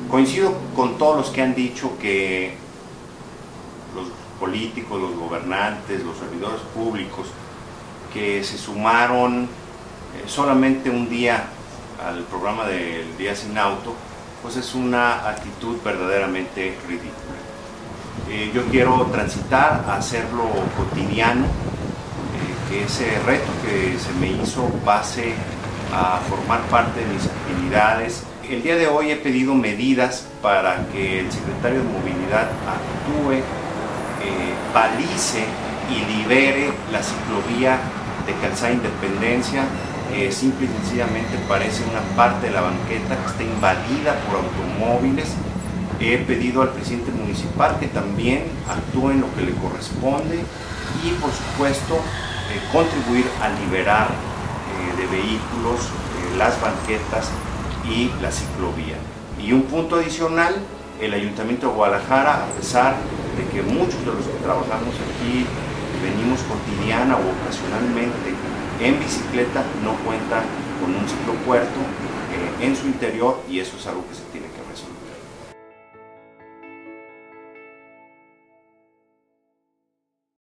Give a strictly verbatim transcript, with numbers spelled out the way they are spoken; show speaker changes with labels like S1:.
S1: Coincido con todos los que han dicho que los políticos, los gobernantes, los servidores públicos que se sumaron eh, solamente un día al programa del Día Sin Auto, pues es una actitud verdaderamente ridícula. Eh, yo quiero transitar a hacerlo cotidiano, eh, que ese reto que se me hizo pase a formar parte de mis actividades. El día de hoy he pedido medidas para que el secretario de Movilidad actúe, eh, balice y libere la ciclovía de Calzada Independencia. Eh, simple y sencillamente parece una parte de la banqueta que está invadida por automóviles. He pedido al presidente municipal que también actúe en lo que le corresponde y, por supuesto, eh, contribuir a liberar eh, de vehículos eh, las banquetas y la ciclovía. Y un punto adicional, el Ayuntamiento de Guadalajara, a pesar de que muchos de los que trabajamos aquí venimos cotidiana o ocasionalmente en bicicleta, no cuenta con un ciclopuerto eh, en su interior, y eso es algo que se tiene que